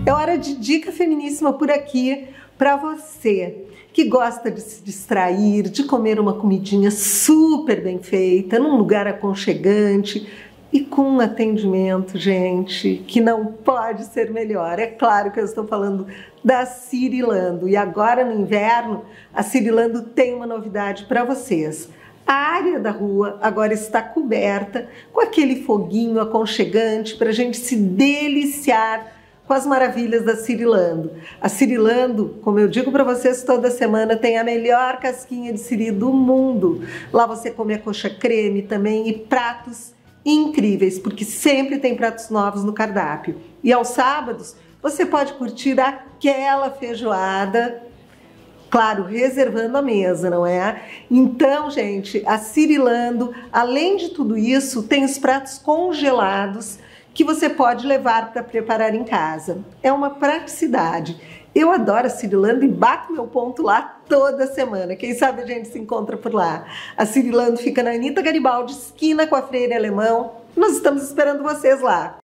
É hora de dica feminíssima por aqui para você que gosta de se distrair, de comer uma comidinha super bem feita, num lugar aconchegante e com um atendimento, gente, que não pode ser melhor. É claro que eu estou falando da Cirilando, e agora no inverno a Cirilando tem uma novidade para vocês. A área da rua agora está coberta com aquele foguinho aconchegante para a gente se deliciar com as maravilhas da Cirilando. A Cirilando, como eu digo para vocês toda semana, tem a melhor casquinha de siri do mundo. Lá você come a coxa creme também e pratos incríveis, porque sempre tem pratos novos no cardápio. E aos sábados você pode curtir aquela feijoada, claro, reservando a mesa, não é? Então, gente, a Cirilando, além de tudo isso, tem os pratos congelados que você pode levar para preparar em casa. É uma praticidade. Eu adoro a Cirilando e bato meu ponto lá toda semana. Quem sabe a gente se encontra por lá. A Cirilando fica na Anita Garibaldi, esquina com a Freire Alemão. Nós estamos esperando vocês lá.